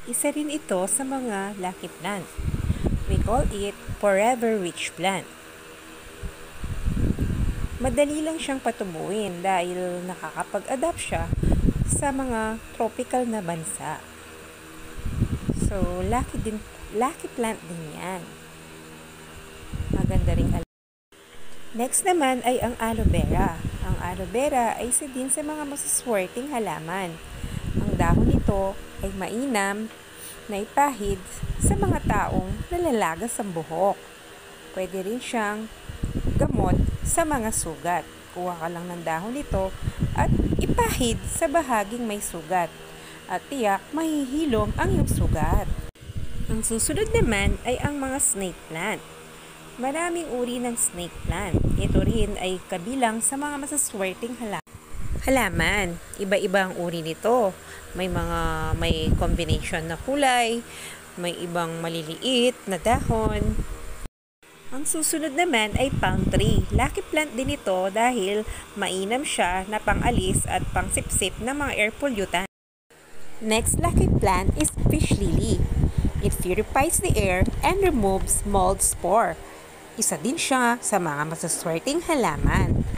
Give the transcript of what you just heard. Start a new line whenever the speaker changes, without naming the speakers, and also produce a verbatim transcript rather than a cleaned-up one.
Isa rin ito sa mga lucky plant. We call it forever rich plant. Madali lang siyang patubuin dahil nakakapag-adapt siya sa mga tropical na bansa. So, lucky din, lucky plant din yan. Maganda ring alam. Next naman ay ang aloe vera. Ang aloe vera ay isa din sa mga masaswerteng halaman. Ang dahon nito ay mainam, naipahid sa mga taong nalalagas ang buhok. Pwede rin siyang gamot sa mga sugat. Kuha ka lang ng dahon nito at ipahid sa bahaging may sugat. At tiyak mahihilom ang iyong sugat. Ang susunod naman ay ang mga snake plant. Maraming uri ng snake plant. Ito rin ay kabilang sa mga masaswerteng halaman. Iba-iba ang uri nito. May mga may combination na kulay, may ibang maliliit na dahon. Ang susunod naman ay palm tree. Lucky plant din ito dahil mainam siya na pangalis at pangsipsip ng mga air pollutant. Next lucky plant is fish lily. It purifies the air and removes mold spore. Isa din siya sa mga masaswerteng halaman.